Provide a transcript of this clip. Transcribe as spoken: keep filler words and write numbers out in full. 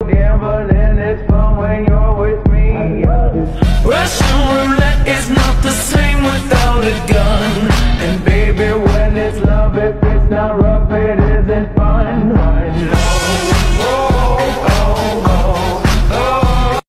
Gambling is fun when you're with me. Russian roulette is not the same without a gun.